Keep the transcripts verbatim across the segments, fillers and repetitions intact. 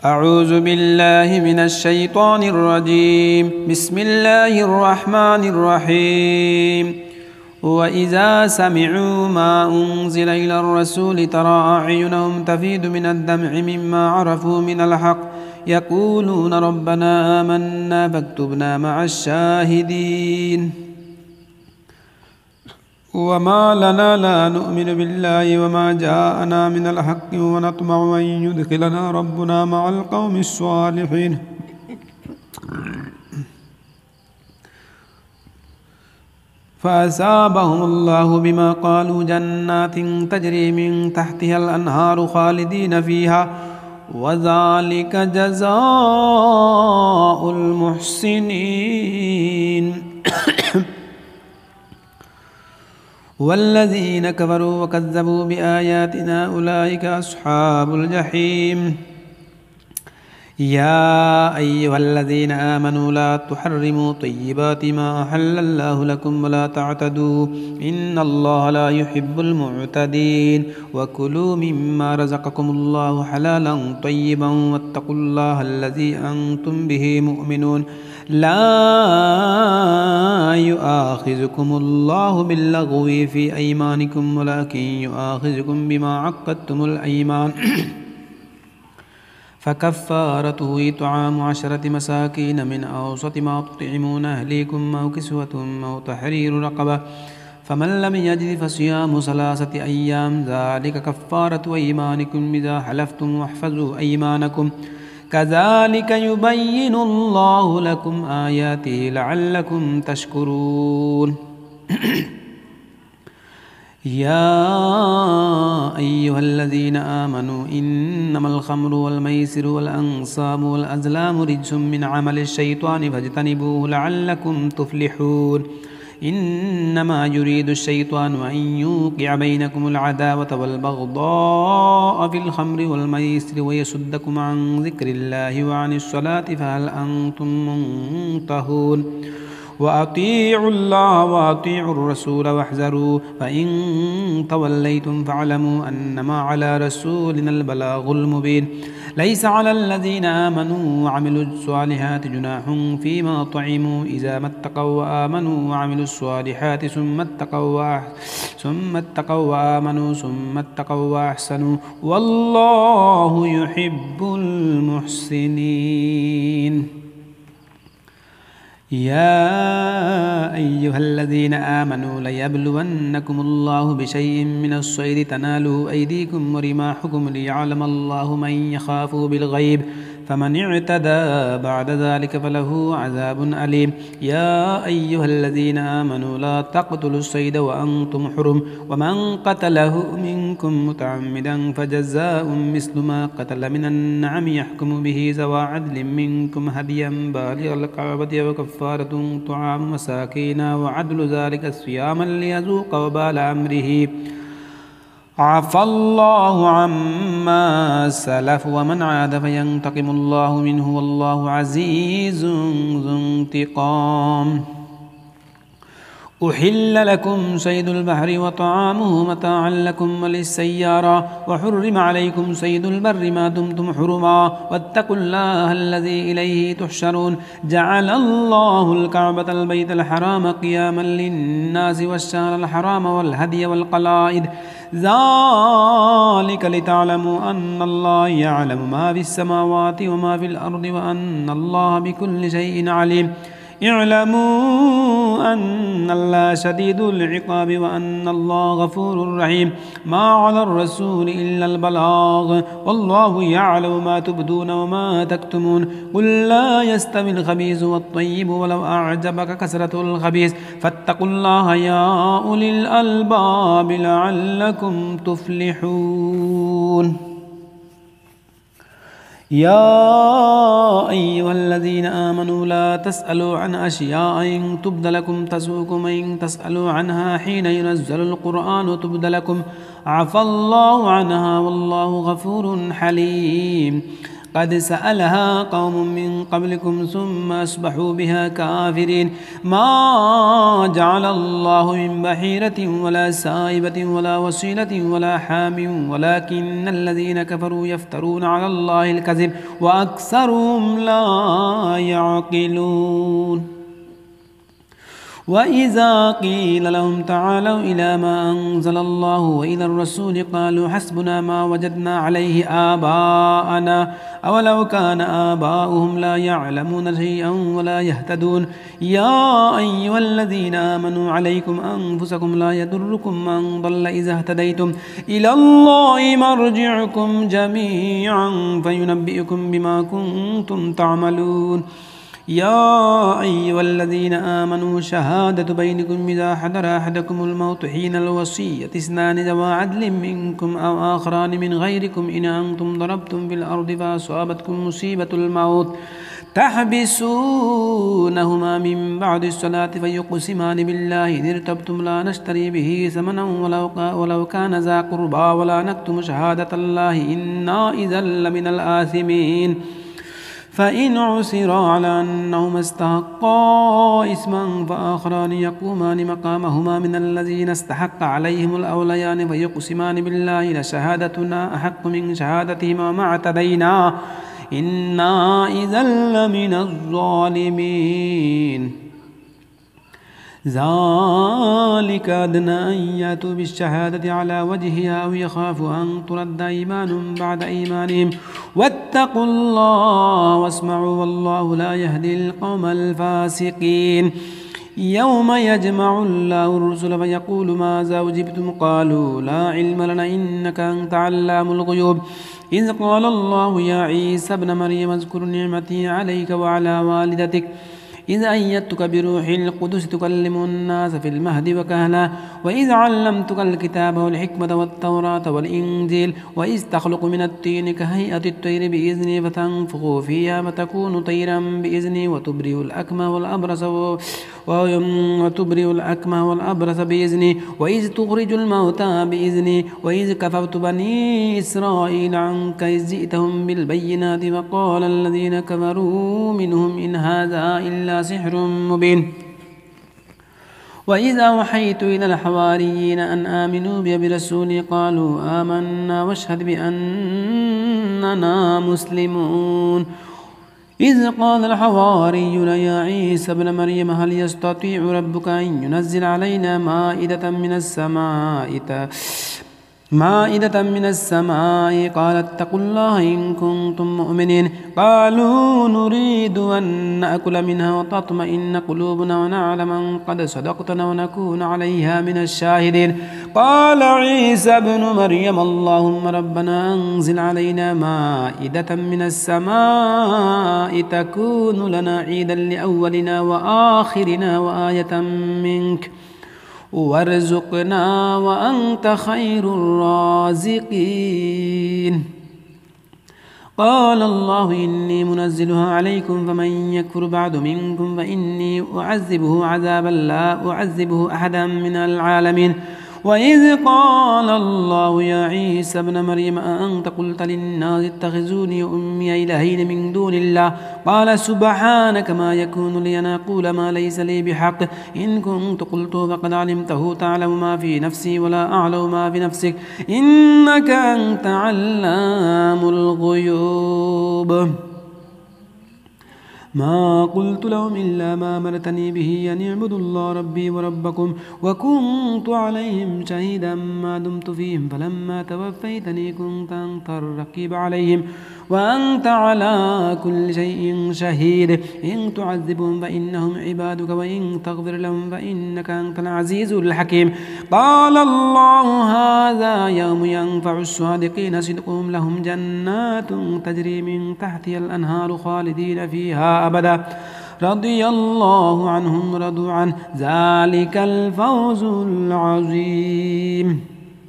أعوذ بالله من الشيطان الرجيم. بسم الله الرحمن الرحيم. وإذا سمعوا ما أنزل إلى الرسول ترى أعينهم تفيض من الدمع مما عرفوا من الحق يقولون ربنا آمنا فاكتبنا مع الشاهدين. وما لنا لا نؤمن بالله وما جاءنا من الحق ونطمع أن يدخلنا ربنا مع القوم الصالحين. فأصابهم الله بما قالوا جنات تجري من تحتها الأنهار خالدين فيها وذلك جزاء المحسنين. والذين كفروا وكذبوا بآياتنا أولئك أصحاب الجحيم. يا أيها الذين آمنوا لا تحرموا طيبات ما أحل الله لكم ولا تعتدوا إن الله لا يحب المعتدين. وكلوا مما رزقكم الله حلالا طيبا واتقوا الله الذي أنتم به مؤمنون. لا يؤاخذكم الله باللغو في أيمانكم ولكن يؤاخذكم بما عقدتم الأيمان فكفارته إطعام عشرة مساكين من أوسط ما تطعمون أهليكم أو كسوتهم أو تحرير رقبة فمن لم يجد فصيام ثلاثة أيام ذلك كفارة أيمانكم إذا حلفتم واحفظوا أيمانكم كذلك يبين الله لكم آياته لعلكم تشكرون. يا أيها الذين آمنوا إنما الخمر والميسر والأنصاب والأزلام رجس من عمل الشيطان فاجتنبوه لعلكم تفلحون. إنما يريد الشيطان أن يوقع بينكم العداوة والبغضاء في الخمر والميسر ويصدكم عن ذكر الله وعن الصلاة فهل أنتم منتهون. وأطيعوا الله وأطيعوا الرسول واحذروا فإن توليتم فاعلموا أنما على رسولنا البلاغ المبين. ليس على الذين آمنوا وعملوا الصالحات جناح فيما طعموا إذا ما اتقوا وآمنوا وعملوا الصالحات ثم اتقوا ثم اتقوا وآمنوا ثم اتقوا وأحسنوا والله يحب المحسنين. يا أيها الذين آمنوا ليبلونكم الله بشيء من الصيد تناله أيديكم ورماحكم ليعلم الله من يخافه بالغيب فمن اعتدى بعد ذلك فله عذاب أليم. يا أيها الذين آمنوا لا تقتلوا الصيد وأنتم حرم ومن قتله منكم متعمدا فجزاء مثل ما قتل من النعم يحكم به ذوى عدل منكم هديا بالغ الكعبة وكفارة طعام مساكين وعدل ذلك صياما ليذوق وبال أمره. عفى الله عما سلف ومن عاد فينتقم الله منه والله عزيز ذو انتقام. أحل لكم صيد البحر وطعامه متاعا لكم وللسيارة وحرم عليكم صيد البر ما دمتم حرما واتقوا الله الذي إليه تحشرون. جعل الله الكعبة البيت الحرام قياما للناس والشهر الحرام والهدي والقلائد ذلك لتعلموا أن الله يعلم ما في السماوات وما في الأرض وأن الله بكل شيء عليم. اعلموا أن الله شديد العقاب وأن الله غفور رحيم. ما على الرسول إلا البلاغ والله يعلم ما تبدون وما تكتمون. قل لا يستوي الخبيث والطيب ولو أعجبك كثرة الخبيث فاتقوا الله يا أولي الألباب لعلكم تفلحون. يا أيها الذين آمنوا لا تسألوا عن أشياء إن تبد لكم تسؤكم وإن تسألوا عنها حين ينزل القرآن تبد لكم عفى الله عنها والله غفور حليم. قد سألها قوم من قبلكم ثم أصبحوا بها كافرين ما جعل الله من بحيرة ولا سائبة ولا وصيلة ولا حام ولكن الذين كفروا يفترون على الله الكذب وأكثرهم لا يعقلون وإذا قيل لهم تعالوا إلى ما أنزل الله وإلى الرسول قالوا حسبنا ما وجدنا عليه آباءنا أولو كان آباؤهم لا يعلمون شيئا ولا يهتدون يا أيها الذين آمنوا عليكم أنفسكم لا يضركم من ضل إذا اهتديتم إلى الله مرجعكم جميعا فينبئكم بما كنتم تعملون يا أيها الذين آمنوا شهادة بينكم إذا حضر أحدكم الموت حين الوصية اثنان ذوى عدل منكم أو آخران من غيركم إن أنتم ضربتم في الأرض فأصابتكم مصيبة الموت تحبسونهما من بعد الصلاة فيقسمان بالله إن ارتبتم لا نشتري به ثمنا ولو, ولو كان ذا قربى ولا نكتم شهادة الله إنا إذا لمن الآثمين فإن عثر على أنهما استحقا إثما فآخران يقومان مقامهما من الذين استحق عليهم الأوليان فيقسمان بالله لشهادتنا أحق من شهادتهما ما اعتدينا إنا إذا لمن الظالمين ذلك أدنى أن يأتوا بالشهادة على وجهها أو يخافوا أن ترد أيمان بعد أيمانهم واتقوا الله واسمعوا والله لا يهدي القوم الفاسقين يوم يجمع الله الرسل فيقول ماذا أجبتم قالوا لا علم لنا إنك أنت علام الغيوب إذ قال الله يا عيسى ابن مريم اذكر نعمتي عليك وعلى والدتك إذ أيدتك بروح القدس تكلم الناس في المهد وكهلا وإذ علمتك الكتاب والحكمة والتوراة والإنجيل وإذ تخلق من الطين كهيئة الطير بإذني فتنفخ فيها فتكون طيرا بإذني وتبرئ الأكمى والأبرص وتبرئ الأكمى والأبرص بإذني وإذ تخرج الموتى بإذني وإذ كفرت بني إسرائيل عنك إذ جئتهم بالبينات وقال الذين كفروا منهم إن هذا إلا سحر مبين وإذا أوحيت إلى الحواريين أن آمنوا بي برسولي قالوا آمنا واشهد بأننا مسلمون إذ قال الحواريون يا عيسى ابن مريم هل يستطيع ربك أن ينزل علينا مائدة من السماء مائدة من السماء قال اتقوا الله إن كنتم مؤمنين قالوا نريد أن نأكل منها وتطمئن قلوبنا ونعلم أن قد صدقتنا ونكون عليها من الشاهدين قال عيسى ابن مريم اللهم ربنا أنزل علينا مائدة من السماء تكون لنا عيدا لأولنا وآخرنا وآية منك وارزقنا وأنت خير الرازقين قال الله إني منزلها عليكم فمن يكفر بعد منكم فإني أعذبه عذابا لا أعذبه أحدا من العالمين وإذ قال الله يا عيسى ابن مريم أأنت قلت للناس اتخذوني وأمي إلهين من دون الله قال سبحانك ما يكون لي أن أقول ما ليس لي بحق إن كنت قلته فقد علمته تعلم ما في نفسي ولا أعلم ما في نفسك إنك أنت علام الغيوب ما قلت لهم إلا ما أمرتني به أن اعبدوا الله ربي وربكم وكنت عليهم شهيدا ما دمت فيهم فلما توفيتني كنت أنت الرقيب عليهم وأنت على كل شيء شهيد إن تعذبهم فإنهم عبادك وإن تغفر لهم فإنك أنت العزيز الحكيم قال الله هذا يوم ينفع الصادقين صدقهم لهم جنات تجري من تحتها الأنهار خالدين فيها أبدا رضي الله عنهم ورضوا عنه ذلك الفوز العظيم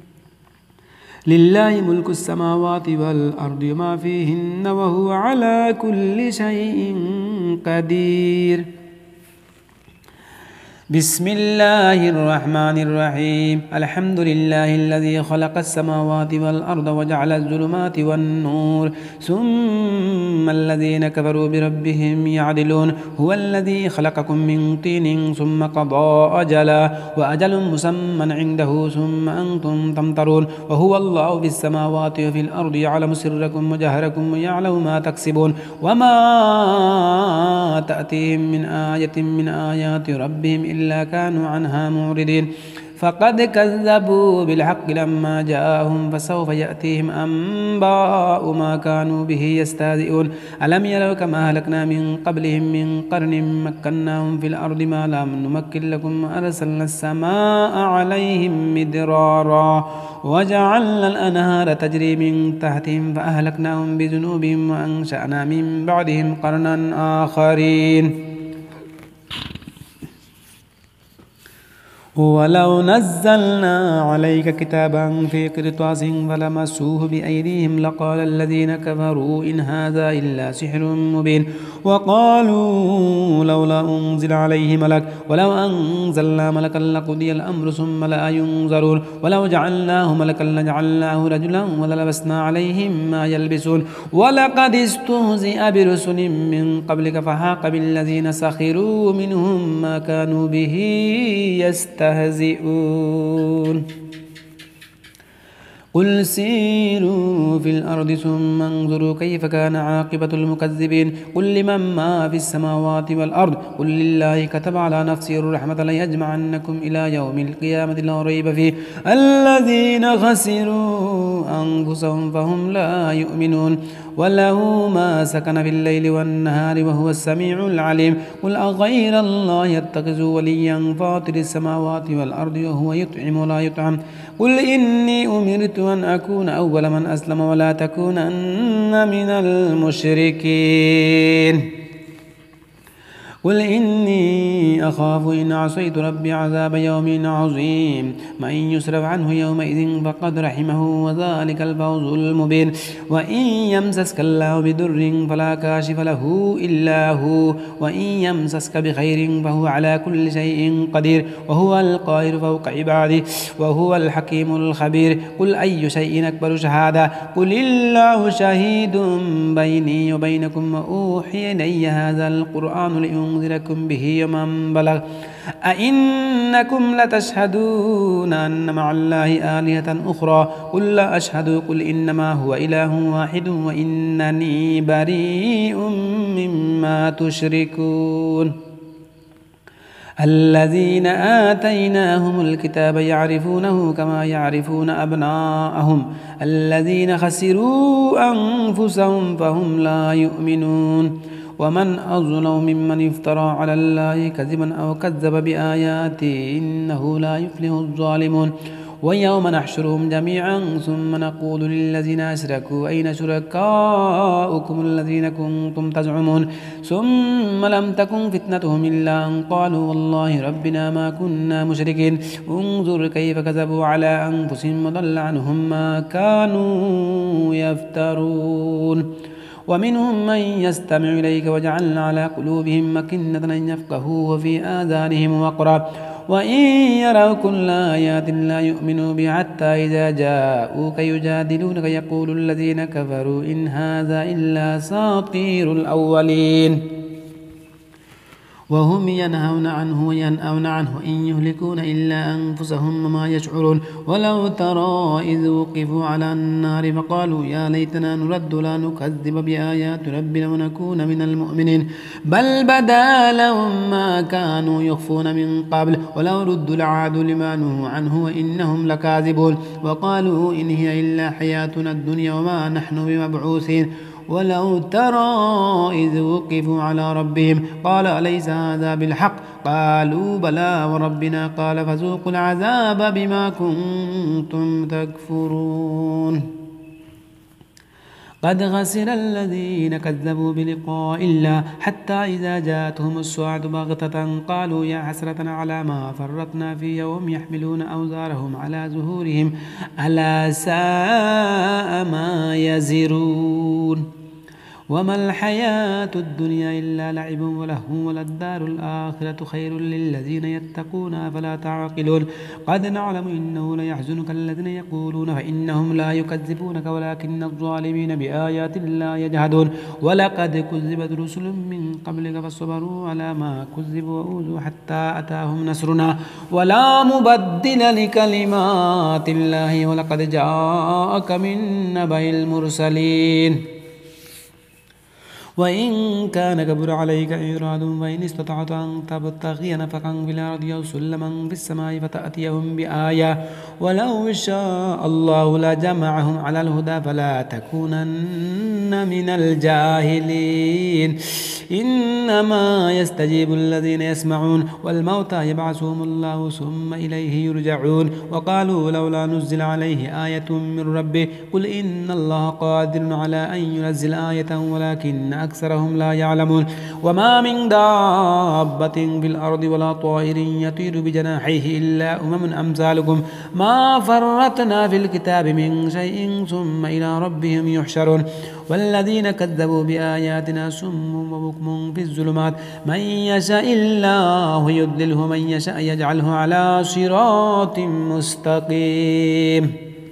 لله ملك السماوات والأرض وما فيهن وهو على كل شيء قدير بسم الله الرحمن الرحيم الحمد لله الذي خلق السماوات والأرض وجعل الظلمات والنور ثم الذين كفروا بربهم يعدلون هو الذي خلقكم من طين ثم قضى أجلا وأجل مسمى عنده ثم أنتم تمترون وهو الله في السماوات وفي الأرض يعلم سركم وجهركم ويعلم ما تكسبون وما تأتيهم من آية من آيات ربهم إلا كانوا عنها معرضين فقد كذبوا بالحق لما جاءهم فسوف يأتيهم أنباء ما كانوا به يستهزئون ألم يروا كما أهلكنا من قبلهم من قرن مكناهم في الأرض ما لم نمكن لكم وأرسلنا السماء عليهم مدرارا وجعلنا الأنهار تجري من تحتهم فأهلكناهم بذنوبهم وأنشأنا من بعدهم قرنا آخرين ولو نزلنا عليك كتابا في قرطاس فلمسوه بأيديهم لقال الذين كفروا إن هذا إلا سحر مبين وقالوا لولا أنزل عليه ملك ولو أنزلنا ملكا لقضي الأمر ثم لا ينظرون ولو جعلناه ملكا لجعلناه رجلا وللبسنا عليهم ما يلبسون ولقد استهزئ برسل من قبلك فحاق بالذين سخروا منهم ما كانوا به يستهزئون قل سيروا في الأرض ثم انظروا كيف كان عاقبة المكذبين قل لمن ما في السماوات والأرض قل لله كتب على نفسه الرحمة ليجمعنكم إلى يوم القيامة لا ريب فيه الذين خسروا أنفسهم فهم لا يؤمنون وله ما سكن في الليل والنهار وهو السميع العليم قل أغير الله يتخذ وليا فاطر السماوات والأرض وهو يطعم ولا يطعم قل إني أمرت أن أكون أول من أسلم ولا تكونن من المشركين قل إني أخاف إن عصيت ربي عذاب يوم عظيم من يصرف عنه يومئذ فقد رحمه وذلك الفوز المبين وإن يمسسك الله بضر فلا كاشف له إلا هو وإن يمسسك بخير فهو على كل شيء قدير وهو القاهر فوق عباده وهو الحكيم الخبير قل أي شيء أكبر شهادة قل الله شهيد بيني وبينكم وأوحي إلي هذا القرآن لأنذركم به ومن بلغ أئنكم لتشهدون أن مع الله آلهة أخرى قل لا أشهد قل إنما هو إله واحد وإنني بريء مما تشركون الذين آتيناهم الكتاب يعرفونه كما يعرفون أبناءهم الذين خسروا أنفسهم فهم لا يؤمنون ومن أظلم ممن افترى على الله كذبا أو كذب بآياته إنه لا يفلح الظالمون ويوم نحشرهم جميعا ثم نقول للذين أشركوا أين شركاؤكم الذين كنتم تزعمون ثم لم تكن فتنتهم إلا أن قالوا والله ربنا ما كنا مشركين انظر كيف كذبوا على أنفسهم وضل عنهم ما كانوا يفترون ومنهم من يستمع إليك وجعلنا على قلوبهم أكنة أن يفقهوا وفي آذانهم وقرا وإن يروا كل آيات لا يؤمنوا بها حتى إذا جاءوك يجادلونك يقول الذين كفروا إن هذا إلا أساطير الأولين وهم ينهون عنه وينأون عنه إن يهلكون إلا أنفسهم وما يشعرون ولو ترى إذ وقفوا على النار فقالوا يا ليتنا نرد لا نكذب بآيات ربنا ونكون من المؤمنين بل بدا لهم ما كانوا يخفون من قبل ولو ردوا لعادوا لما نهوا عنه وإنهم لكاذبون وقالوا إن هي إلا حياتنا الدنيا وما نحن بمبعوثين ولو ترى إذ وقفوا على ربهم قال أليس هذا بالحق قالوا بلى وربنا قال فذوقوا العذاب بما كنتم تكفرون قد خسر الذين كذبوا بلقاء الله حتى إذا جاءتهم الساعة بغتة قالوا يا حسرة على ما فرطنا فيها وهم يحملون أوزارهم على ظهورهم ألا ساء ما يزرون وما الحياة الدنيا إلا لعب ولهو وللدار الآخرة خير للذين يتقون أفلا تعقلون قد نعلم إنه ليحزنك الذين يقولون فإنهم لا يكذبونك ولكن الظالمين بآيات الله يجحدون ولقد كذبت رسل من قبلك فصبروا على ما كذبوا وأوذوا حتى أتاهم نصرنا ولا مبدل لكلمات الله ولقد جاءك من نبأ المرسلين وإن كان كبر عليك إعراض فإن استطعت أن تبتغي نفقا في الأرض أو سلما في السماء فتأتيهم بآية ولو شاء الله لجمعهم على الهدى فلا تكونن من الجاهلين إنما يستجيب الذين يسمعون والموتى يبعثهم الله ثم إليه يرجعون وقالوا لولا نزل عليه آية من ربه قل إن الله قادر على أن ينزل آية ولكن أكثرهم لا يعلمون وما من دابة في الأرض ولا طائر يطير بجناحيه إلا أمم أمثالكم ما فرطنا في الكتاب من شيء ثم إلى ربهم يحشرون والذين كذبوا بآياتنا سم وبكم في الظلمات من يشاء الله يضلله من يشاء يجعله على صراط مستقيم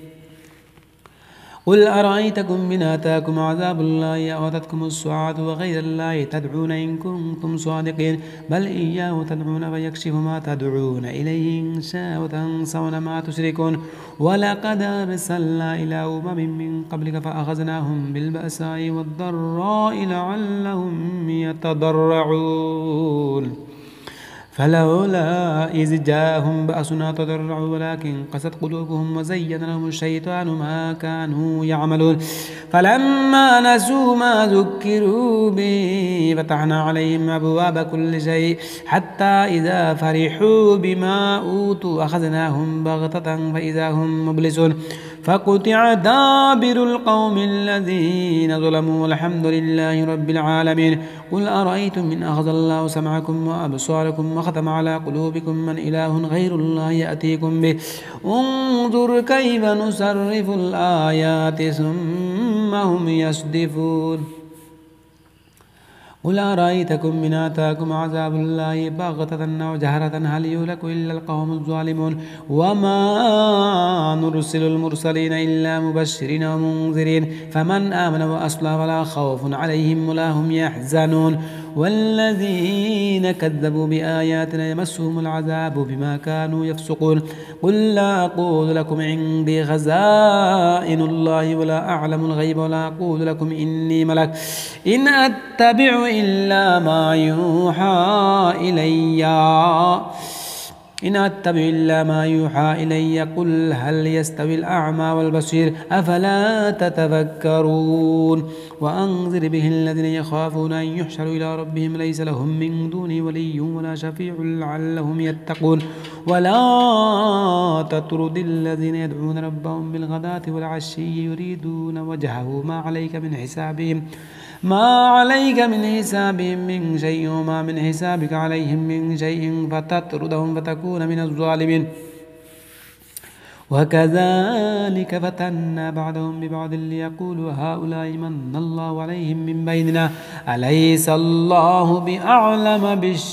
قل أرأيتكم من آتاكم عذاب الله أو أتتكم الساعة وغير الله تدعون إن كنتم صادقين بل إياه تدعون فيكشف ما تدعون إليه إن شاء وتنسون ما تشركون ولقد أرسلنا إلى أمم من قبلك فأخذناهم بالبأساء والضراء لعلهم يتضرعون فلولا إذ جاءهم بأسنا تضرعوا ولكن قست قلوبهم وزين لهم الشيطان ما كانوا يعملون فلما نسوا ما ذكروا به فتحنا عليهم أبواب كل شيء حتى إذا فرحوا بما أوتوا أخذناهم بغتة فإذا هم مبلسون فقطع دابر القوم الذين ظلموا والحمد لله رب العالمين قل أرأيتم من أخذ الله سمعكم وأبصاركم وختم على قلوبكم من إله غير الله يأتيكم به انظر كيف نصرف الآيات ثم هم يصدفون قل أرأيتكم من آتاكم عذاب الله بغتة أو جهرة هل يهلك إلا القوم الظالمون وما نرسل المرسلين إلا مبشرين ومنذرين فمن آمن وأصلح فلا خوف عليهم ولا هم يحزنون والذين كذبوا بآياتنا يمسهم العذاب بما كانوا يفسقون قل لا أقول لكم عندي خزائن الله ولا أعلم الغيب ولا أقول لكم إني ملك إن أتبع إلا ما يوحى إلي إن أتبع إلا ما يوحى إلي قل هل يستوي الأعمى والبصير أفلا تتفكرون وأنذر به الذين يخافون أن يحشروا إلى ربهم ليس لهم من دونه ولي ولا شفيع لعلهم يتقون ولا تطرد الذين يدعون ربهم بالغداة والعشي يريدون وجهه ما عليك من حسابهم ما عليك من حسابهم من شيء وما من حسابك عليهم من شيء فتطردهم فتكون من الظالمين وكذلك فتنا بعضهم ببعض ليقولوا هؤلاء من الله عليهم من بيننا أليس الله بأعلم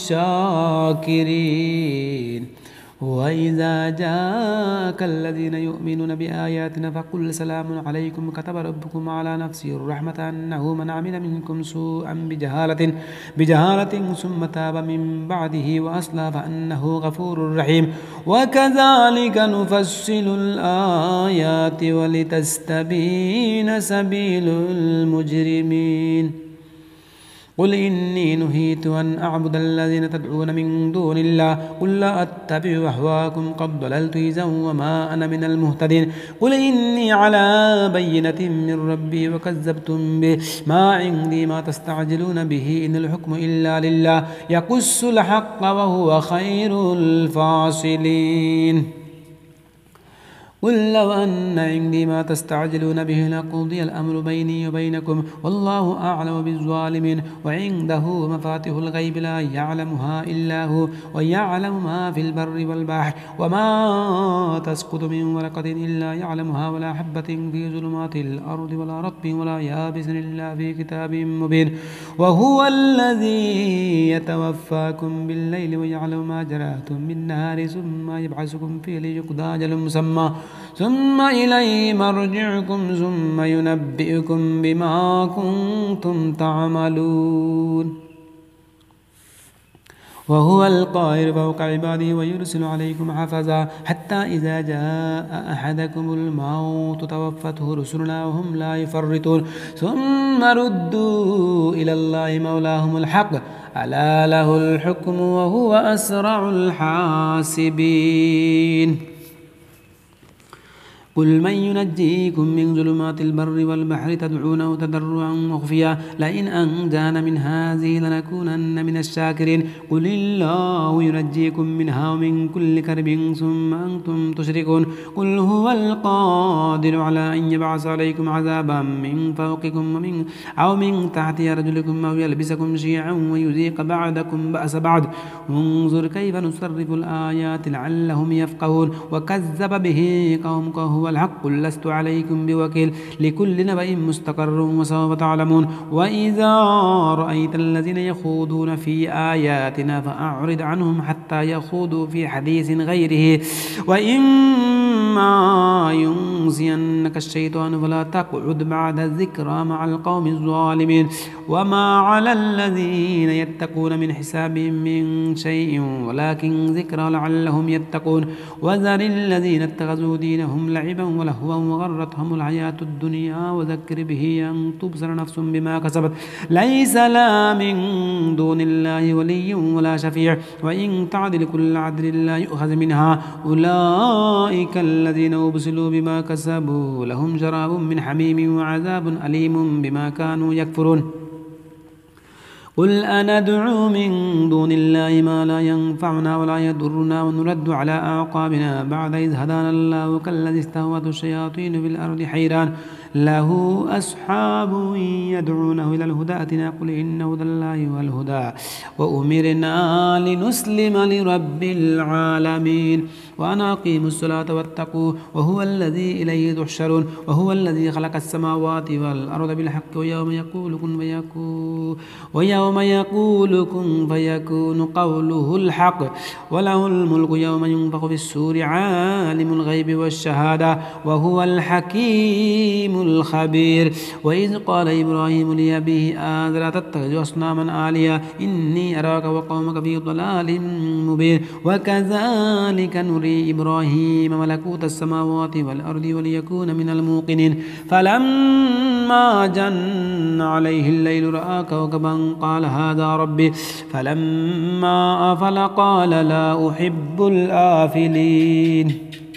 بالشاكرين وإذا جاءك الذين يؤمنون بآياتنا فقل سلام عليكم كتب ربكم على نفسه الرحمة أنه من عمل منكم سوءا بجهالة بجهالة ثم تاب من بعده وأصلح فأنه غفور رحيم وكذلك نفصل الآيات ولتستبين سبيل المجرمين قل إني نهيت أن أعبد الذين تدعون من دون الله قل لا أتبع أهواءكم قد ضللت إذا وما أنا من المهتدين قل إني على بينة من ربي وكذبتم به ما عندي ما تستعجلون به إن الحكم إلا لله يقص الحق وهو خير الفاصلين قل لو أن عندي ما تستعجلون به لقضي الأمر بيني وبينكم والله أعلم بالظالمين وعنده مفاتيح الغيب لا يعلمها إلا هو ويعلم ما في البر والبحر وما تسقط من ورقة إلا يعلمها ولا حبة في ظلمات الأرض ولا رطب ولا يابس إلا في كتاب مبين وهو الذي يتوفاكم بالليل ويعلم ما جرأتم بالنهار ثم يبعثكم فيه ليقضى أجل مسمى ثم إليه مرجعكم ثم ينبئكم بما كنتم تعملون وهو القاهر فوق عباده ويرسل عليكم حفظا حتى إذا جاء أحدكم الموت توفته رسلنا وهم لا يفرطون ثم ردوا إلى الله مولاهم الحق ألا له الحكم وهو أسرع الحاسبين قل من ينجيكم من ظلمات البر والبحر تدعونه تضرعا وخفيا لئن أنجانا من هذه لنكونن من الشاكرين قل الله ينجيكم منها ومن كل كرب ثم أنتم تشركون قل هو القادر على أن يبعث عليكم عذابا من فوقكم ومن أو من تحت أرجلكم أو يلبسكم شيعا ويذيق بعضكم بأس بعض انظر كيف نصرف الآيات لعلهم يفقهون وكذب به قومك هو الحق قل لست عليكم بوكيل لكل نبأ مستقر وسوف تعلمون وإذا رأيت الذين يخوضون في آياتنا فأعرض عنهم حتى يخوضوا في حديث غيره وإما ينسينك الشيطان فلا تقعد بعد الذكرى مع القوم الظالمين وما على الذين يتقون من حسابهم من شيء ولكن ذكرى لعلهم يتقون وذر الذين اتخذوا دينهم لعبا ولهوا وغرتهم الحياة الدنيا وذكر به أن تبصر نفس بما كسبت ليس لا من دون الله ولي ولا شفيع وإن تعدل كل عدل لا يؤخذ منها أولئك الذين أبسلوا بما كسبوا لهم شراب من حميم وعذاب أليم بما كانوا يكفرون قل أندعو من دون الله ما لا ينفعنا ولا يضرنا ونرد على أعقابنا بعد إذ هدانا الله كالذي استهوته الشياطين في الأرض حيران له أصحاب يدعونه إلى الهدى ائتنا قل إن هدى الله هو الهدى وأمرنا لنسلم لرب العالمين وأن أقيموا الصلاة واتقوه وهو الذي إليه تحشرون وهو الذي خلق السماوات والأرض بالحق ويوم يقول كن فيكون ويوم يقول كن فيكون قوله الحق وله الملك يوم ينفخ في السور عالم الغيب والشهادة وهو الحكيم الخبير وإذ قال إبراهيم لأبيه آذر تتخذ أصناما آلهة إني أراك وقومك في ضلال مبين وكذلك نري إبراهيم ملكوت السماوات والأرض وليكون من الموقنين فلما جن عليه الليل رأى كوكبا قال هذا ربي فلما أفل قال لا أحب الآفلين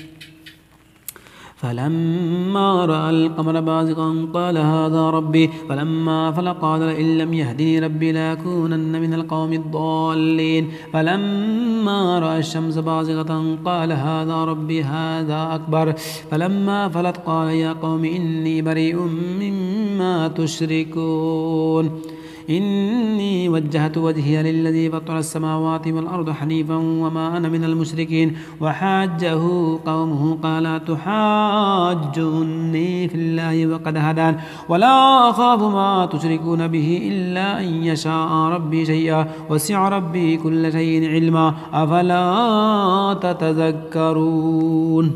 فلما رأى القمر بازغا قال هذا ربي فلما أفل قال لئن لم يهدني ربي لأكونن من القوم الضالين فلما رأى الشمس بازغة قال هذا ربي هذا أكبر فلما أفلت قال يا قوم إني بريء مما تشركون إني وجهت وجهي للذي فطر السماوات والأرض حنيفا وما أنا من المشركين وحاجه قومه قال تحاجوني في الله وقد هدان ولا أخاف ما تشركون به إلا أن يشاء ربي شيئا وسع ربي كل شيء علما أفلا تتذكرون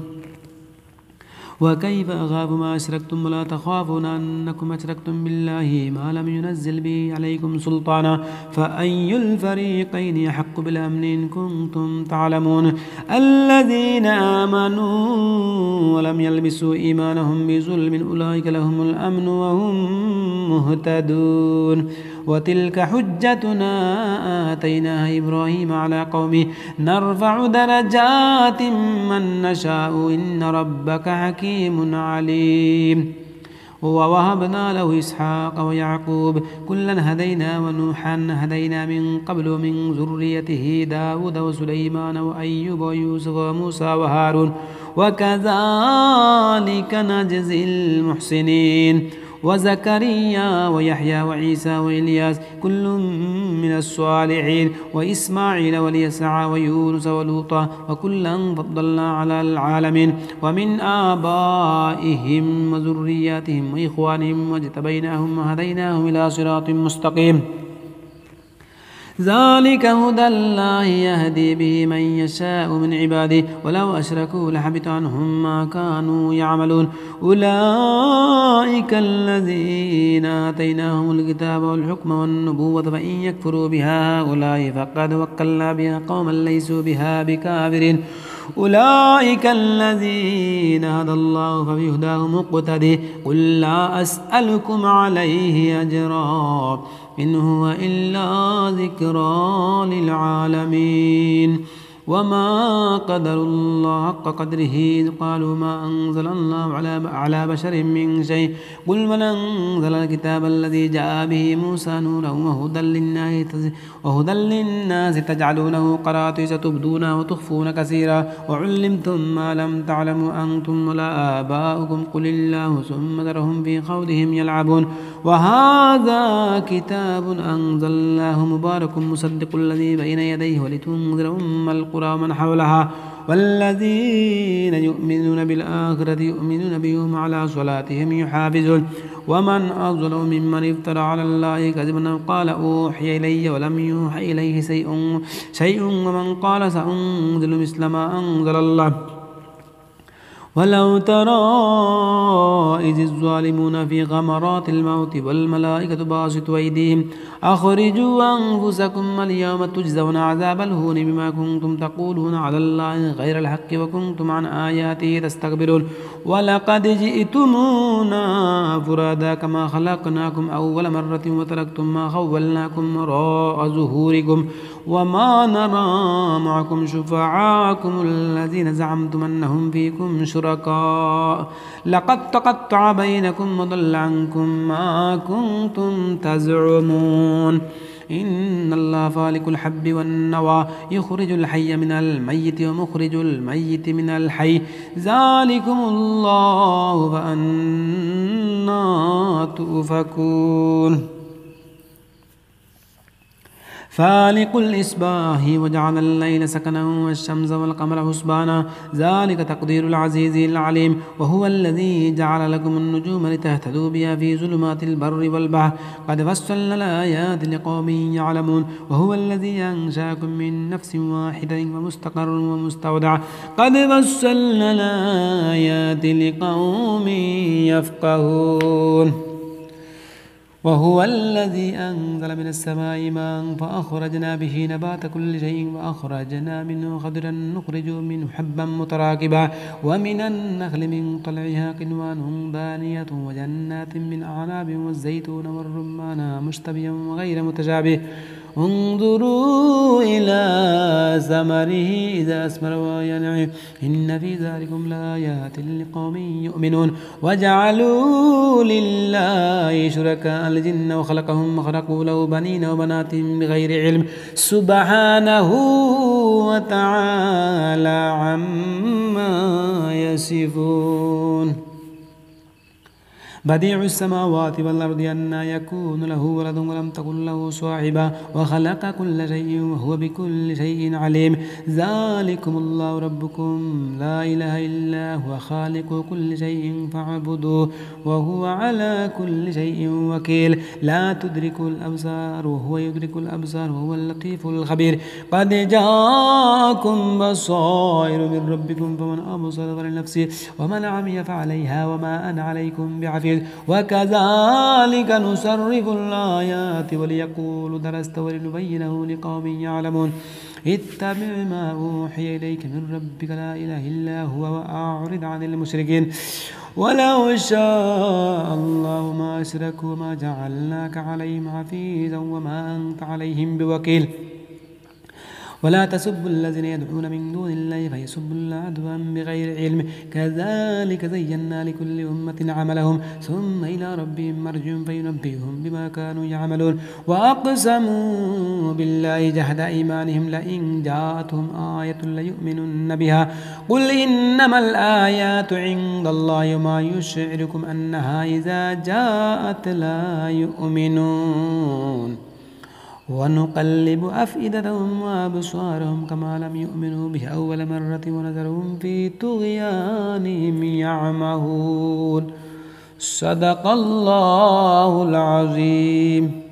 وكيف أخاف ما أشركتم ولا تخافون أنكم أشركتم بالله ما لم ينزل به عليكم سلطانا فأي الفريقين أحق بالأمن إن كنتم تعلمون الذين آمنوا ولم يلبسوا إيمانهم بظلم أولئك لهم الأمن وهم مهتدون وتلك حجتنا آتيناها إبراهيم على قومه نرفع درجات من نشاء إن ربك حكيم عليم ووهبنا له إسحاق ويعقوب كلا هدينا ونوحا هدينا من قبل من ذريته داود وسليمان وأيوب ويوسف وموسى وهارون وكذلك نجزي المحسنين وزكريا ويحيى وعيسى وإلياس كل من الصالحين وإسماعيل واليسع ويونس ولوطا وكلا فضلنا على العالمين ومن آبائهم وذرياتهم وإخوانهم واجتبيناهم وهديناهم إلى صراط مستقيم ذلك هدى الله يهدي به من يشاء من عباده ولو أشركوا لحبط عنهم ما كانوا يعملون أولئك الذين آتيناهم الكتاب والحكم والنبوة فإن يكفروا بها هؤلاء فقد وكلنا بها قوما ليسوا بها بكافرين أولئك الذين هدى الله فبهداه مقتدي قل لا أسألكم عليه أجرا إن هو إلا ذكرى للعالمين وما قدر الله حق قدره قالوا ما أنزل الله على على بشر من شيء قل من أنزل الكتاب الذي جاء به موسى نورا وهدى للناس وهدى للناس تجعلونه قراطيس تبدون وتخفون كثيرا وعلمتم ما لم تعلموا أنتم ولا آباؤكم قل الله ثم ذرهم في خوضهم يلعبون وهذا كتاب أنزلناه مبارك مصدق الذي بين يديه ولتنذر أم القرى ومن حولها والذين يؤمنون بالآخرة يؤمنون بهم على صلاتهم يحافظون ومن أظلم ممن افترى على الله كذبا قال أوحي إلي ولم يوحى إليه شيء شيء ومن قال سأنزل مثل ما أنزل الله ولو ترى إذ الظالمون في غمرات الموت والملائكة باسطوا أيديهم أخرجوا أنفسكم اليوم تجزون عذاب الهون بما كنتم تقولون على الله غير الحق وكنتم عن آياته تستكبرون ولقد جئتمونا فرادا كما خلقناكم أول مرة وتركتم ما خولناكم وراء ظهوركم وما نرى معكم شفعاءكم الذين زعمتم أنهم فيكم شركاء لقد تقطع بينكم وضل عنكم ما كنتم تزعمون إن الله فالق الحب والنوى يخرج الحي من الميت ومخرج الميت من الحي ذلكم الله فأنا تؤفكون فالق الإصباح وجعل الليل سكنا والشمس والقمر حسبانا ذلك تقدير العزيز العليم وهو الذي جعل لكم النجوم لتهتدوا بها في ظلمات البر والبحر قد فصلنا الآيات لقوم يعلمون وهو الذي أنشأكم من نفس واحدة ومستقر ومستودع قد فصلنا الآيات لقوم يفقهون وهو الذي أنزل من السماء ماء فأخرجنا به نبات كل شيء وأخرجنا منه خضرا نخرج منه حبا متراكبا ومن النخل من طلعها قنوان دانية وجنات من أعناب والزيتون والرمان مشتبها وغير متشابه انظروا إلى ثمره إذا أثمر وينعم إن في ذلكم لآيات لقوم يؤمنون وجعلوا لله شركاء الجن وخلقهم وخلقوا له بنين وبنات بغير علم سبحانه وتعالى عما يصفون بديع السماوات والأرض أنى يكون له ولد ولم تكن له صاحبة وخلق كل شيء وهو بكل شيء عليم ذلكم الله ربكم لا إله إلا هو خالق كل شيء فاعبدوه وهو على كل شيء وكيل لا تدرك الأبصار وهو يدرك الأبصار وهو اللطيف الخبير قد جاءكم بصائر من ربكم فمن أبصر فلنفسه ومن عمي فعليها وما أنا عليكم بعفيف وكذلك نصرف الآيات وليقولوا درست ولنبينه لقوم يعلمون اتبع ما أوحي إليك من ربك لا إله إلا هو وأعرض عن المشركين ولو شاء الله ما أشركوا ما جعلناك عليهم حفيظا وما أنت عليهم بوكيل ولا تسبوا الذين يدعون من دون الله فيسبوا الله عدوا بغير علم كذلك زينا لكل أمة عملهم ثم إلى ربهم مرجعهم فينبئهم بما كانوا يعملون وأقسموا بالله جهد أيمانهم لئن جاءتهم آية ليؤمنن بها قل إنما الآيات عند الله وما يشعركم أنها إذا جاءت لا يؤمنون ونقلب أفئدتهم وأبصارهم كما لم يؤمنوا به أول مرة ونذرهم في طغيانهم يعمهون صدق الله العظيم.